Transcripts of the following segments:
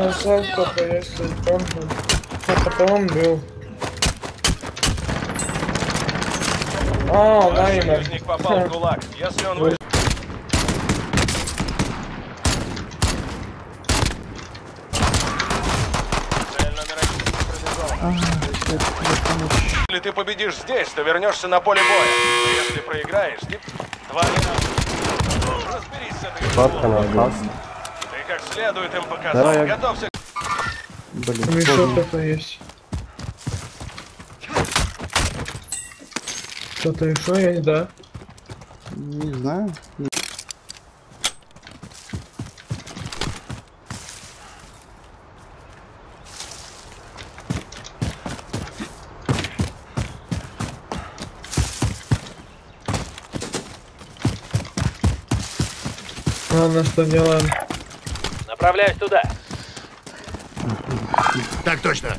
Назад кто-то есть, потом был. А, Найман. Союзник попал в ГУЛАГ. Если он выжил... Цель номер 1 реализована. Если ты победишь здесь, то вернешься на поле боя. А если проиграешь, два разберись с этой штукой. Ты как следует им показал. Да, готовься. Блин, еще кто-то есть. Кто-то еще есть, да? Не знаю. Ладно, что делаем? Направляюсь туда. Так точно.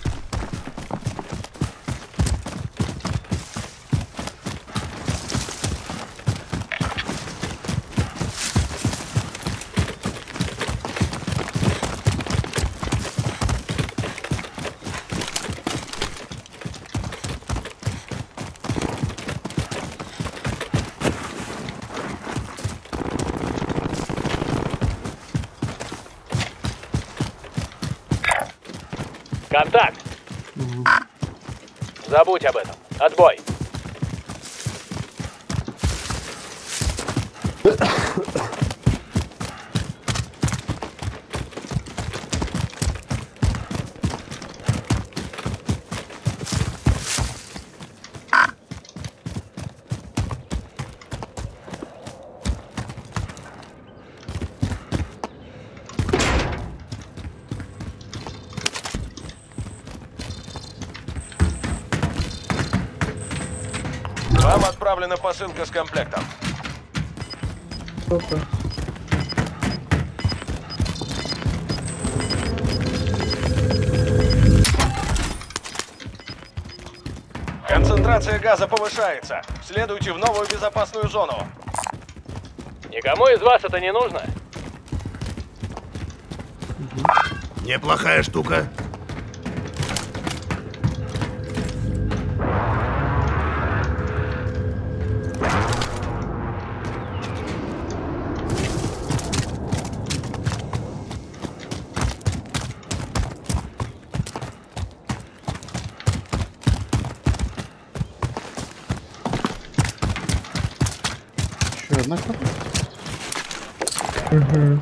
Контакт! Забудь об этом. Отбой! Вам отправлена посылка с комплектом. Опа. Концентрация газа повышается. Следуйте в новую безопасную зону. Никому из вас это не нужно? Неплохая штука. Еще одна капа? Угу.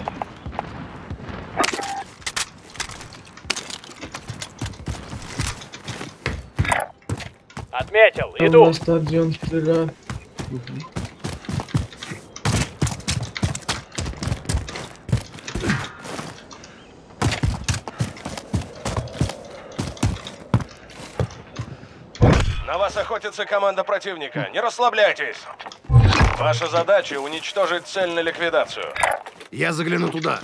Отметил. Там Иду. на стадион стреляют. На вас охотится команда противника. Не расслабляйтесь. Ваша задача — уничтожить цель на ликвидацию. Я загляну туда.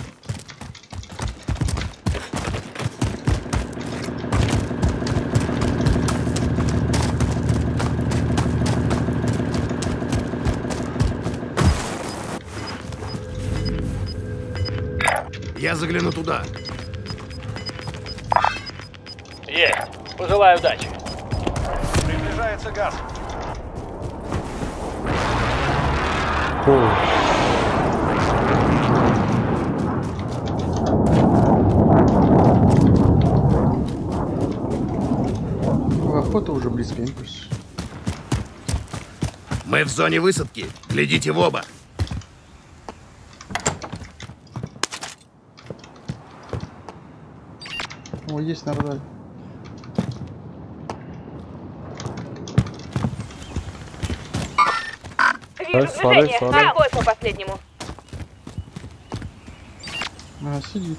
Я загляну туда. Есть. Пожелаю удачи. Приближается газ. Охота уже близко, импульс. Мы в зоне высадки. Глядите в оба. О, есть на радаре. Вижу движение. Огонь по последнему. А, сидит.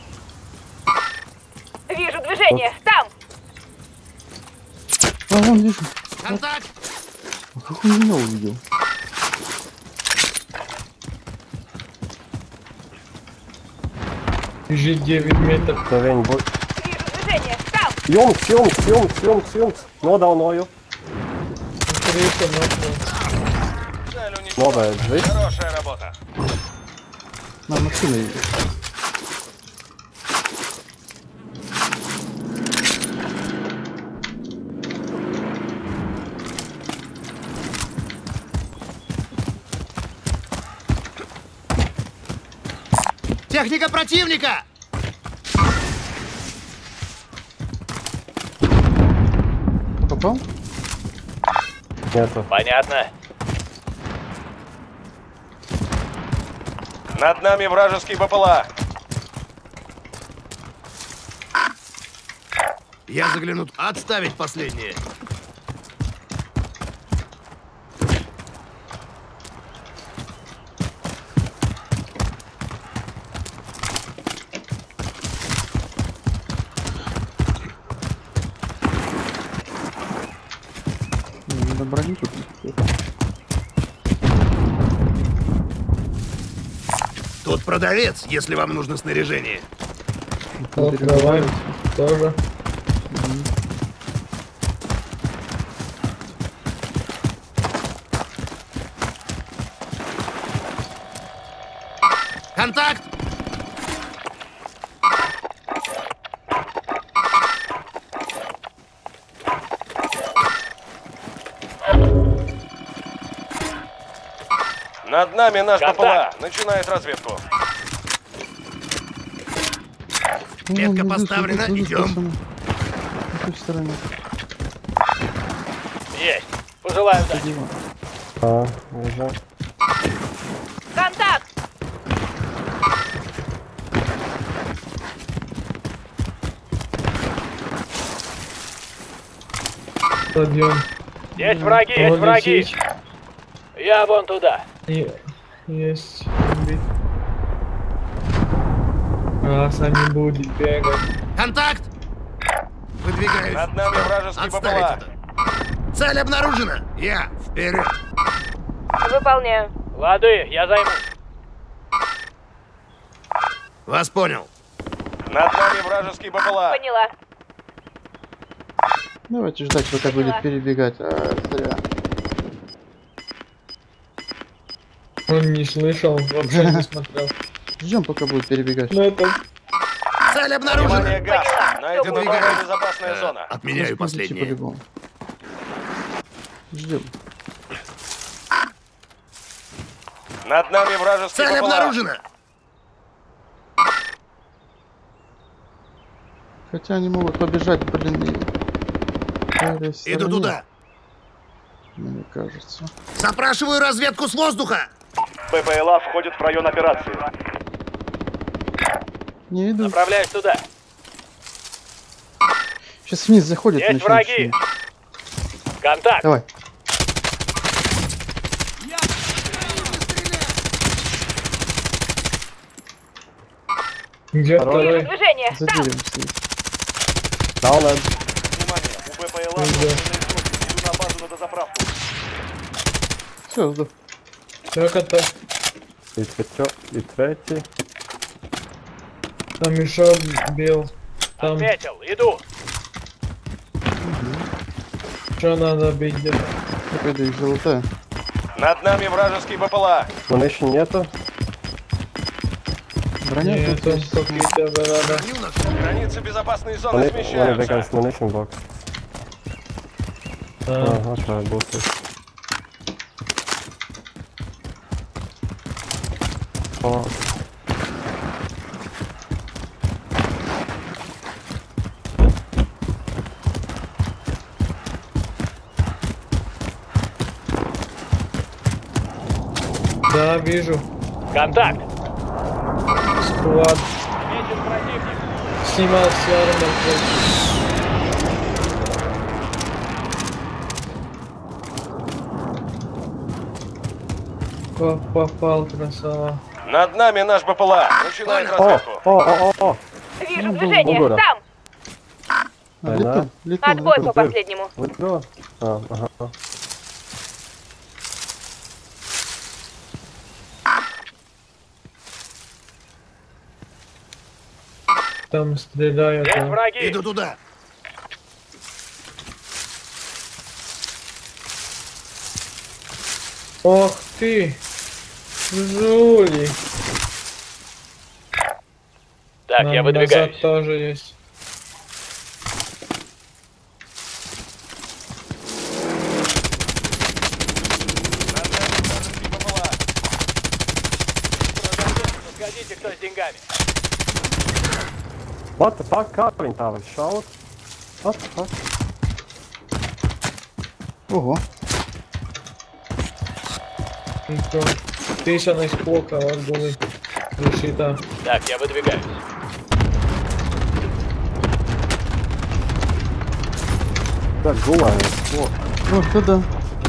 Вижу движение. Там. А, вон вижу. Контакт! А как он меня увидел? Бежит 9 метров. Вижу движение. Там. Jungs, nodaunāju. Цель уничтожена. Nobeidz, viss. Хорошая работа. На, машина едет. Техника противника! Попал? Нету. Понятно. Над нами вражеский БПЛА. Я загляну... Отставить последнее. Надо бронить тут. Тут продавец, если вам нужно снаряжение. Открываем. Тоже. Контакт! Над нами наш БПЛА. Начинает разведку. Метка поставлена, идем. На той стороне. Есть. Пожелаю удачи. А, вижу. Контакт! Стадион. Есть враги, есть враги. Лететь. Я вон туда. Есть. Убить. Раз они будут бегать. Контакт! Выдвигаюсь. Над нами вражеский Отставить БПЛА. это. Цель обнаружена. Я вперед. Выполняю. Лады, я займусь. Вас понял. Над нами вражеский БПЛА. Поняла. Давайте ждать, пока будет перебегать. А, зря. Он не слышал, вообще не смотрел. Ждем, пока будет перебегать. Ну это... Цель Внимание, обнаружена. газ. Найдена новая Выдвигаюсь. безопасная зона. Отменяю Идите последнее. по-любому. Ждем. Над нами вражеский Цель БПЛА. обнаружена. Хотя они могут побежать, блин, и... Иду туда. Мне кажется. Запрашиваю разведку с воздуха. БПЛА входит в район операции. Не иду. Направляюсь туда. Сейчас вниз заходит. Есть начнет враги. шуметь. Контакт. Давай. Где Вижу второй? движение. За Там! деревом стоит. Даунед. Внимание, у БПЛА Иду. иду на базу на дозаправку. Все, сдох. Только-то. И третій. Там еще бил. Там Отметил, иду. что надо бить где-то. Какая-то их золотая. Над нами вражеский БПЛА. Munition нету. Броня Нет, тут там есть. какие-то надо. Броню на- Границы безопасной зоны Вони смещаются. against munition box. А, Ага, try boosters. О, да, вижу. Контакт. Склад. Виден противник. Снимал с армор. Попал, красава. Над нами наш БПЛА. Начинает о, разведку. о. Вижу движение. Угора. Там! А, летун, летун, Отбой по летун. последнему. Withdraw. А, ага. Там стреляют. Есть а. враги. Иду туда. Ох ты! Жули! Так, я Нам выдвигаюсь. назад тоже есть. Над нами вражеский БПЛА. Подходите, кто с деньгами. What the fuck? Kā viņi tā var šaut? What the fuck? Ого. Тишина из кока, вот были. Решита. Так, я выдвигаюсь. Так, гулает. Вот. Вот туда.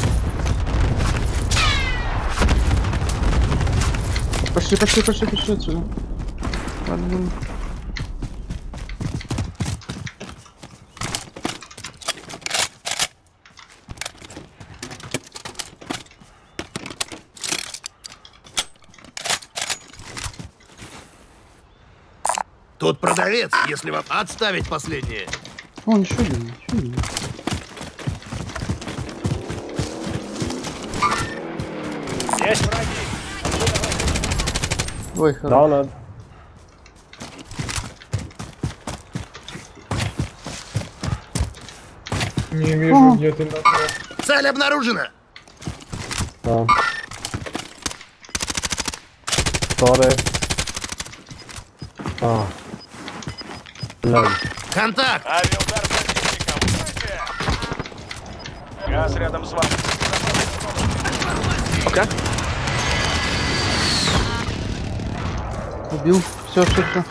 Пошли отсюда. Ладно. Тут продавец, если вам отставить последнее. Вон, еще один. Есть враги. Ой, хорош. Down it. Не вижу, где ты нахуй. Цель обнаружена. Да. Sorry. А. Блин. Контакт. Авиаудар противника. Укрытие! Газ рядом с вами. Убил. Все.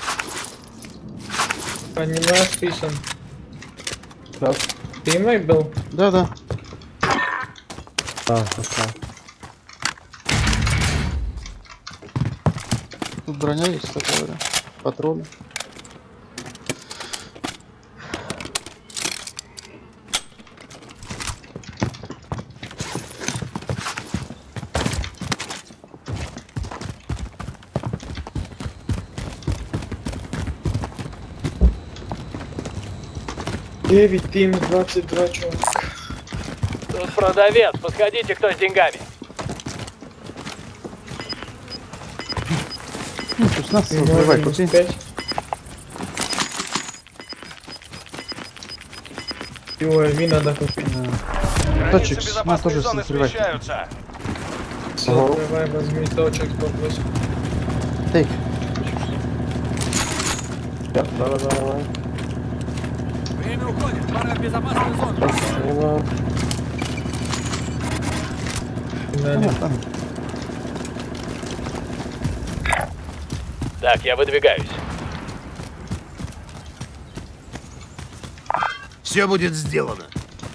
Понимаешь, Тишин? Сейчас. Ты мой был? Да. А, окей. Тут броня есть, так говоря. Патроны. Девять, тим, 22 чувак. Тут продавец. Подходите, кто с деньгами. Ну, 16 взрывай, купи. 5. UAV надо купить. Точек, Границы на тоже безопасной зоны взрывай. смещаются. Все, давай возьми точек 108. Тейк. Давай. Время уходит. Пора в безопасную зону. Спасибо. Там. Так, я выдвигаюсь. Все будет сделано.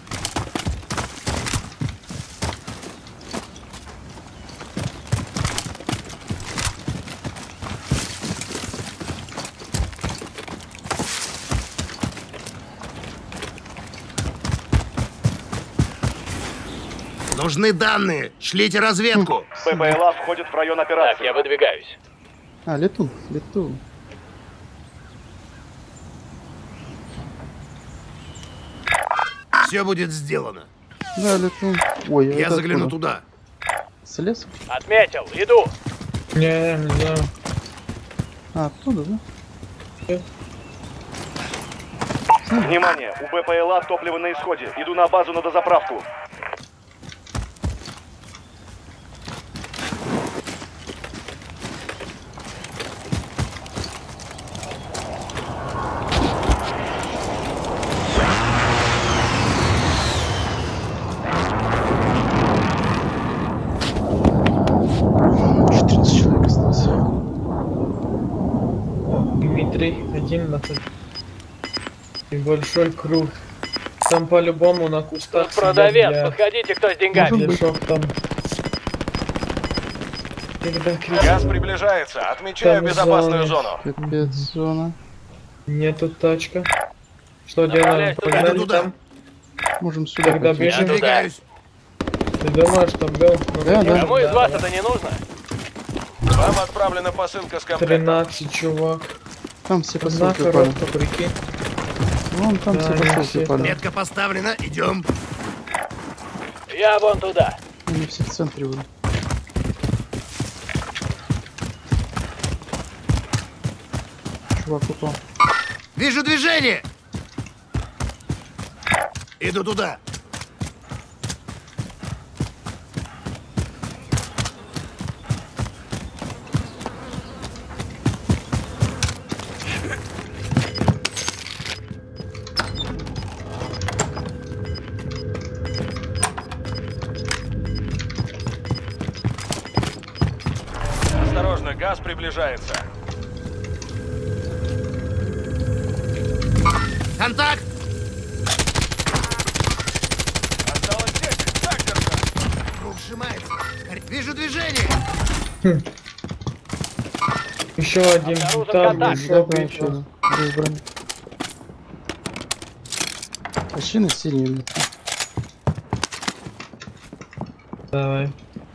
Нужны данные. Шлите разведку. ППЛА входит в район Так, операции. я выдвигаюсь. А, летун. Все будет сделано. Да, летун. Ой, Я это загляну откуда? туда. Слез? Отметил. Иду. Не знаю. А, оттуда, да? Внимание, у БПЛА топливо на исходе. Иду на базу на дозаправку. Дмитрий, 11. И большой круг. Там по-любому на кустах Тут продавец. сидят Подходите, кто с деньгами. для шок там. Когда Газ кричат, приближается. Отмечаю Там безопасную зоны. зону. Капец, зона. нету тачка. Что Направляюсь делаем? туда. Погнали Иду туда. там? Можем сюда Тогда пойти. бежим. Двигаюсь. Ты думаешь, что был? Ну, Да, да. Кому из вас это не нужно? Вам отправлена посылка с комплектом. 13 чувак. Там все Одна посылки упали. коробка, прикинь. Вон там Да, все они посылки все упали. Метка поставлена. Идем. Я вон туда. Они все в центре были. Чувак упал. Вижу движение. Иду туда. Газ приближается. Контакт! Осталось 10. Так держать. Круг сжимается. Вижу движение. Еще один. Обнаружен Там контакт. еще Добрый бить. еще. Без брони. Мужчина синий. Давай.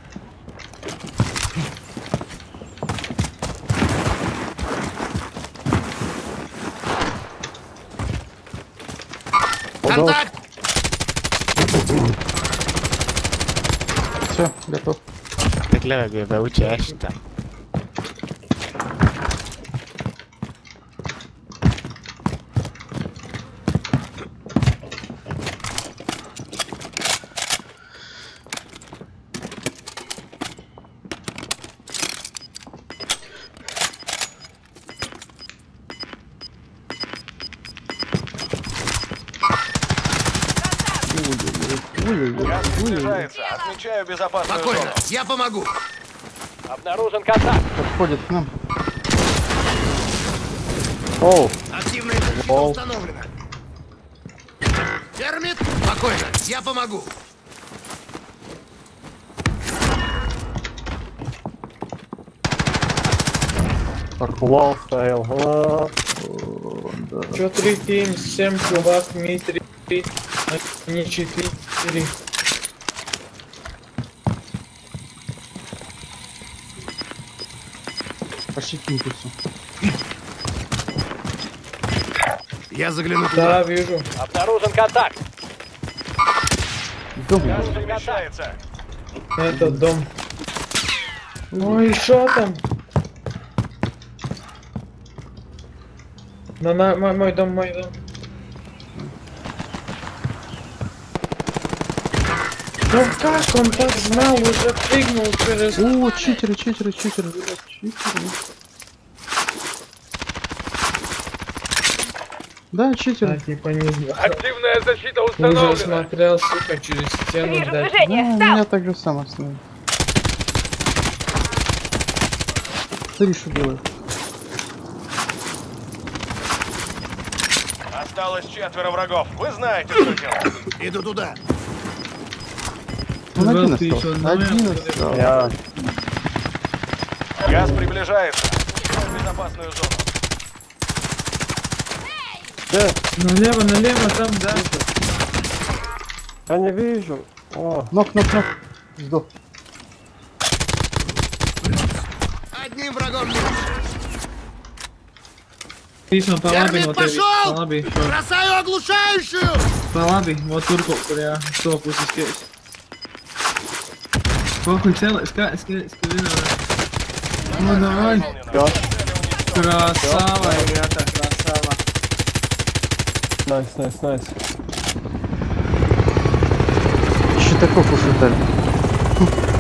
Контакт! Все, готов. Claro que me gusta esta. Газ приближается. Отмечаю безопасную Спокойно, зону. я помогу. Обнаружен контакт. Подходит к нам. Оу, Активная защита Вау. установлена. Термит, спокойно, я помогу. лол стоял. Че 3 тим, 7 чувак, ми 3, не 4. Пошли к импульсу. Я загляну туда. Да, вижу. Обнаружен контакт. Дом. Газ перемещается. Это дом. Ой, что там? Мой дом, мой дом. Ну как он так знал, уже прыгнул через... О, читеры, читеры, читеры, ребят, читеры. Да, читеры. А, типа не знаю. Активная защита Уже смотрел, сука, через стену, Вижу блядь. движение. Ну, Стал. меня так же само остановил. Смотри, что делает. Осталось 4 врагов. Вы знаете, что делать. Иду туда. Он один Ты остался. ещё Один наверх, остался. Я Газ приближается. Отмечаю безопасную зону. Налево, там, да. я не вижу. О, Нок, нок, нок. Сдох. Одним врагом меньше. Пишем по лаби, Термит вот пошел! по лаbi, Бросаю оглушающую! по лаbi, вот турку, kurā sokus izskies. Похуй, целый, скажи, ну давай. Красава, ребята, красава. найс. Щитаков ушатали.